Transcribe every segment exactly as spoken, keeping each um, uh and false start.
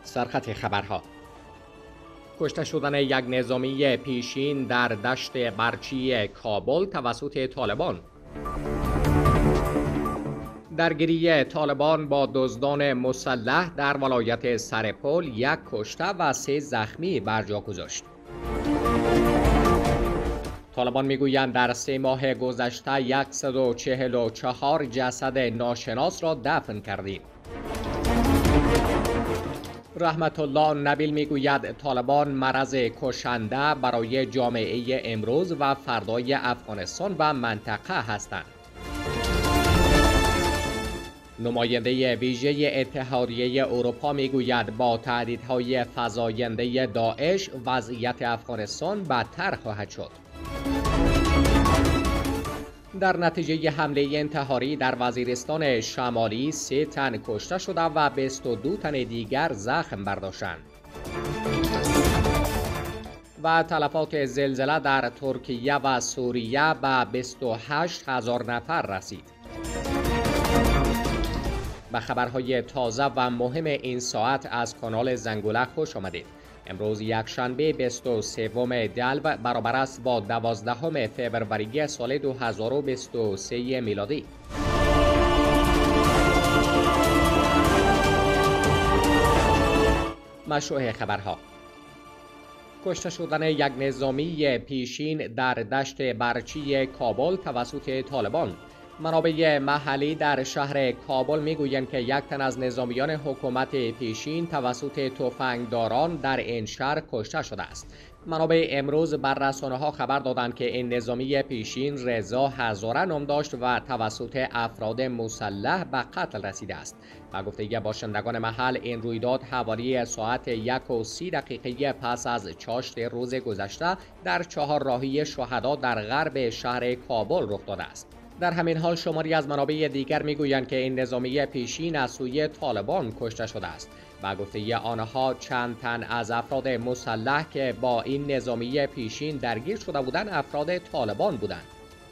سرخط خبرها: کشته شدن یک نظامی پیشین در دشت برچی کابل توسط طالبان. درگیری طالبان با دزدان مسلح در ولایت سرپل، یک کشته و سه زخمی بر جا گذاشت. طالبان میگویند در سه ماه گذشته صد و چهل و چهار جسد ناشناس را دفن کردیم. رحمت الله نبیل میگوید طالبان مرض کشنده برای جامعه امروز و فردای افغانستان و منطقه هستند. نماینده ویژه اتحادیه اروپا میگوید با تهدیدهای فزاینده داعش وضعیت افغانستان بدتر خواهد شد. در نتیجه حمله انتحاری در وزیرستان شمالی سه تن کشته شده و بیست و دو تن دیگر زخم برداشتند. و تلفات زلزله در ترکیه و سوریه به بیست و هشت هزار نفر رسید. به خبرهای تازه و مهم این ساعت از کانال زنگوله خوش آمدید. امروز یک شنبه بیست و سوم دلو برابر است با دوازدهم فوریه سال دو هزار و بیست و سه میلادی. مشروع خبرها: کشته شدن یک نظامی پیشین در دشت برچی کابل توسط طالبان. منابع محلی در شهر کابل میگویند که یک تن از نظامیان حکومت پیشین توسط تفنگداران در این شهر کشته شده است. منابع امروز بر رسانه‌ها خبر دادند که این نظامی پیشین رضا هزاره نام داشت و توسط افراد مسلح به قتل رسیده است. و گفته باشندگان محل این رویداد حوالی ساعت یک و سی دقیقه پس از چاشت روز گذشته در چهارراهی شهدا در غرب شهر کابل رخ داده است. در همین حال شماری از منابع دیگر میگویند که این نظامی پیشین از سوی طالبان کشته شده است. و گفته آنها چند تن از افراد مسلح که با این نظامی پیشین درگیر شده بودند افراد طالبان بودند.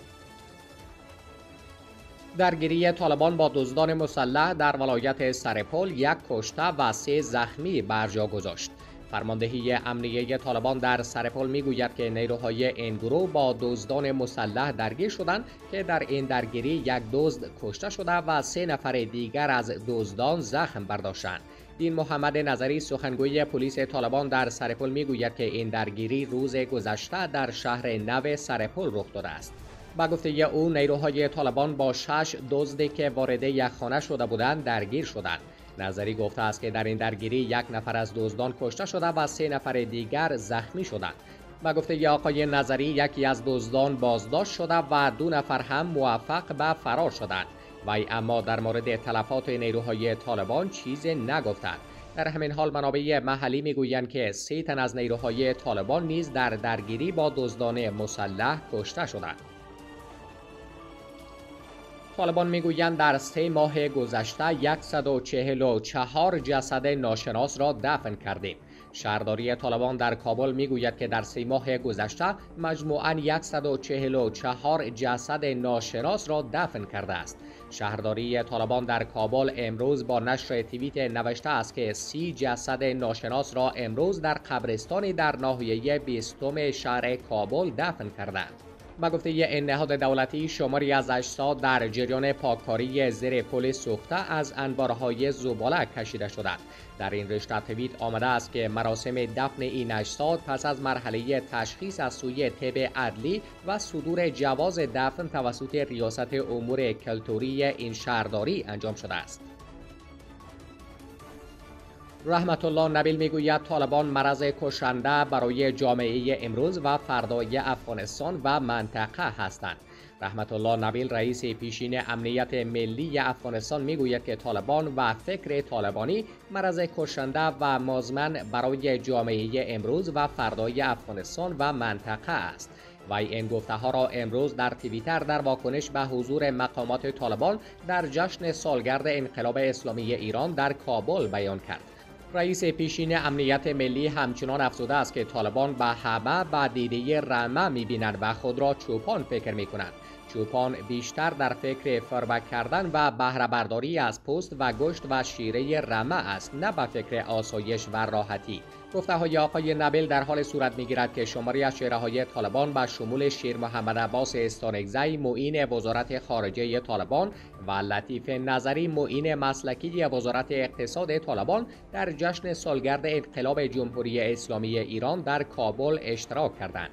درگیری طالبان با دزدان مسلح در ولایت سرپل یک کشته و سه زخمی بر جا گذاشت. فرماندهی امنیه طالبان در سرپل میگوید که نیروهای این گروه با دزدان مسلح درگیر شدند که در این درگیری یک دزد کشته شده و سه نفر دیگر از دزدان زخم برداشتند. دین محمد نظری سخنگوی پلیس طالبان در سرپل میگوید که این درگیری روز گذشته در شهر نو سرپل رخ داده است. با گفته او نیروهای طالبان با شش دزدی که وارد یک خانه شده بودند درگیر شدند. نظری گفته است که در این درگیری یک نفر از دزدان کشته شده و سه نفر دیگر زخمی شدند. با گفته آقای نظری یکی از دزدان بازداشت شده و دو نفر هم موفق به فرار شدند. وی اما در مورد تلفات نیروهای طالبان چیزی نگفتند. در همین حال منابع محلی میگویند که سه تن از نیروهای طالبان نیز در درگیری با دزدان مسلح کشته شدند. طالبان میگویند در سه ماه گذشته صد و چهل و چهار جسد ناشناس را دفن کردیم. شهرداری طالبان در کابل میگوید که در سه ماه گذشته مجموعاً صد و چهل و چهار جسد ناشناس را دفن کرده است. شهرداری طالبان در کابل امروز با نشر توییت نوشته است که سی جسد ناشناس را امروز در قبرستانی در ناحیه بیستم شهر کابل دفن کردند. با گفته این نهاد دولتی شماری از اجساد در جریان پاککاری زیر پل سوخته از انبارهای زباله کشیده شدند. در این رشته توییت آمده است که مراسم دفن این اجساد پس از مرحله تشخیص از سوی طب عدلی و صدور جواز دفن توسط ریاست امور کلتوری این شهرداری انجام شده است. رحمت الله نبیل میگوید طالبان مرض کشنده برای جامعه امروز و فردای افغانستان و منطقه هستند. رحمت الله نبیل رئیس پیشین امنیت ملی افغانستان میگوید که طالبان و فکر طالبانی مرض کشنده و مزمن برای جامعه امروز و فردای افغانستان و منطقه است. و این گفته ها را امروز در توییتر در واکنش به حضور مقامات طالبان در جشن سالگرد انقلاب اسلامی ایران در کابل بیان کرد. رئیس پیشین امنیت ملی همچنان افزوده است که طالبان به همه با دیده رمه می‌بینند و خود را چوپان فکر می‌کنند. چوپان بیشتر در فکر فربک کردن و بهره برداری از پوست و گوشت و شیره رمه است، نه به فکر آسایش و راحتی. گفته های آقای نبیل در حال صورت میگیرد که شماری از چهره های طالبان به شمول شیر محمد عباس استانکزی معین وزارت خارجه طالبان و لطیف نظری معین مسلکی وزارت اقتصاد طالبان در جشن سالگرد انقلاب جمهوری اسلامی ایران در کابل اشتراک کردند.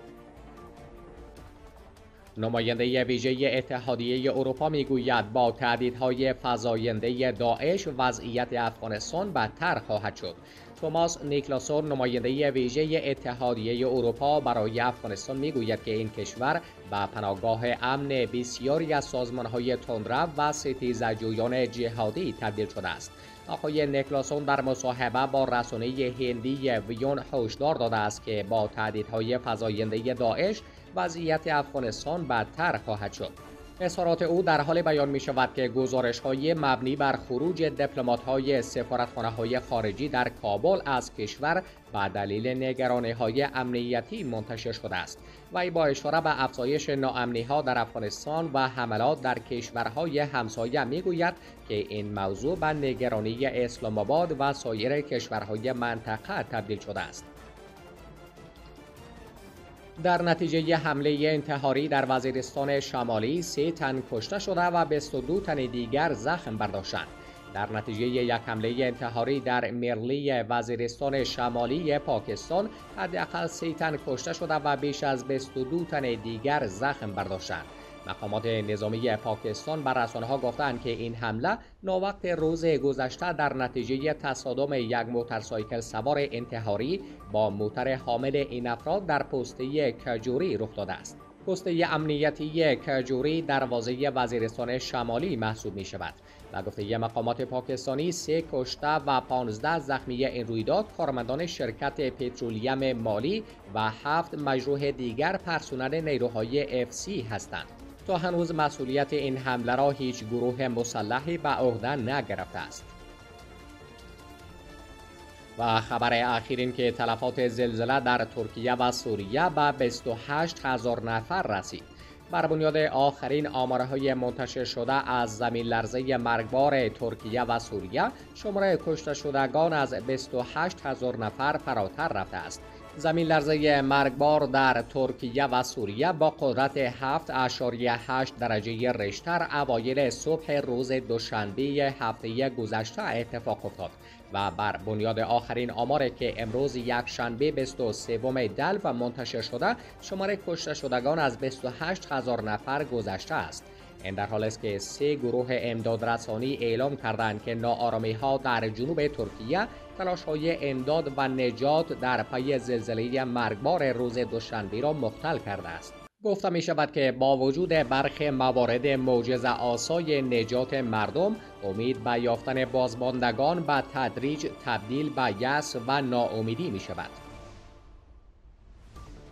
نماینده ویژه اتحادیه اروپا میگوید با تهدیدهای فزاینده داعش وضعیت افغانستان بدتر خواهد شد. توماس نیکلاسون نماینده ویژه اتحادیه اروپا برای افغانستان میگوید که این کشور به پناهگاه امن بسیاری از سازمانهای تندرو و ستیزجویان جهادی تبدیل شده است. آقای نیکلاسون در مصاحبه با رسانه هندی ویون هشدار داده است که با تهدیدهای فزاینده داعش وضعیت افغانستان بدتر خواهد شد. اظهارات او در حال بیان می شود که گزارش‌های مبنی بر خروج دیپلمات‌های سفارتخانه‌های خارجی در کابل از کشور به دلیل نگرانی‌های امنیتی منتشر شده است. وی با اشاره به افزایش ناامنی‌ها در افغانستان و حملات در کشورهای همسایه می‌گوید که این موضوع به نگرانی اسلام آباد و سایر کشورهای منطقه تبدیل شده است. در نتیجه حمله انتحاری در وزیرستان شمالی سه تن کشته شده و بیست و دو تن دیگر زخم برداشتند. در نتیجه یک حمله انتحاری در مرلی وزیرستان شمالی پاکستان حداقل سه تن کشته شده و بیش از بیست و دو تن دیگر زخم برداشتند. مقامات نظامی پاکستان بر رسانه‌ها گفتند که این حمله ناوقت روز گذشته در نتیجه تصادم یک موتورسایکل سوار انتحاری با موتور حامل این افراد در پسته کجوری رخ داده است. پسته امنیتی کجوری دروازه وزیرستان شمالی محسوب می شود. و گفته مقامات پاکستانی سه کشته و پانزده زخمی این رویداد کارمندان شرکت پترولیم مالی و هفت مجروح دیگر پرسنل نیروهای اف سی هستند. تا هنوز مسئولیت این حمله را هیچ گروه مسلحی به عهده نگرفته است. و خبر اخیر این که تلفات زلزله در ترکیه و سوریه به بیست و هشت هزار نفر رسید. بر بنیاد آخرین آمارهای منتشر شده از زمین لرزه مرگبار ترکیه و سوریه، شمار کشته شدگان از بیست و هشت هزار نفر فراتر رفته است. زمین لرزه مرگبار در ترکیه و سوریه با قدرت هفت اشاریه هشت درجه ریشتر اوایل صبح روز دوشنبه هفته گذشته اتفاق افتاد و بر بنیاد آخرین آماری که امروز یک شنبه بیست و سوم دلو منتشر شده، شمار کشته شدگان از بیست و هشت هزار نفر گذشته است. این در حالی است که سه گروه امدادرسانی اعلام کردند که ناآرامی‌ها در جنوب ترکیه تلاش‌های امداد و نجات در پی زلزله مرگبار روز دوشنبه را مختل کرده است. گفته می شود که با وجود برخی موارد معجزه آسای نجات مردم، امید به یافتن بازماندگان به تدریج تبدیل به یأس و ناامیدی می شود.